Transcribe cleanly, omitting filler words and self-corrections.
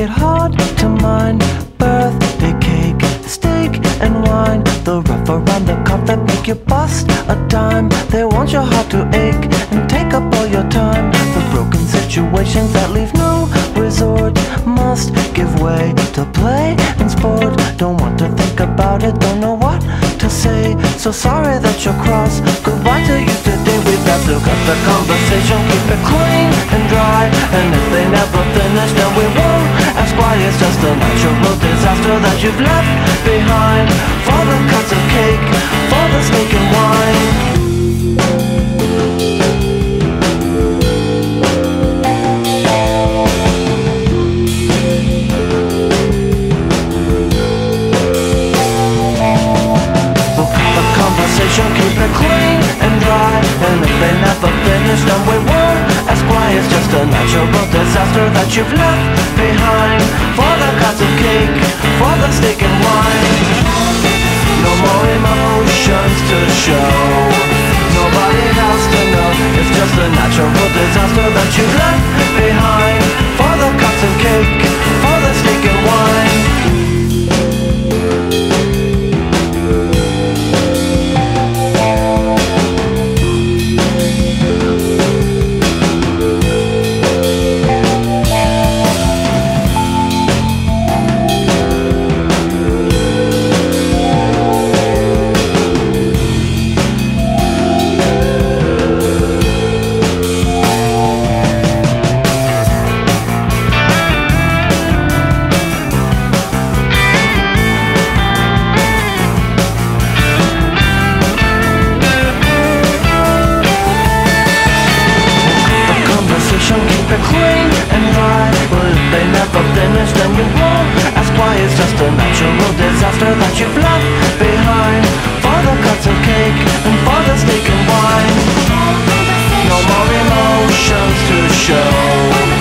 it hard to mind. Birthday cake, steak and wine, the rough around the cup that make you bust a dime. They want your heart to ache and take up all your time. The broken situations that leave no resort must give way to play and sport. Don't want to think about it, don't know what to say. So sorry that you're cross, goodbye to you today. We've got to cut the conversation, keep it clean and dry. And if they never finish, then we won't ask why. It's just a natural disaster that you've left behind. For the cuts of cake, for the steak and wine. Keep it clean and dry. And if they never finish, then we won't ask why. It's just a natural disaster that you've left behind. For the cuts of cake, for the steak and wine. No more emotions to show, nobody else to know. It's just a natural disaster that you've left behind. For the cuts of cake, for the steak and wine. Keep it clean and dry. Well, if they never finish, then you won't ask why. It's just a natural disaster that you've left behind. For the cuts of cake and for the steak and wine. No more emotions to show,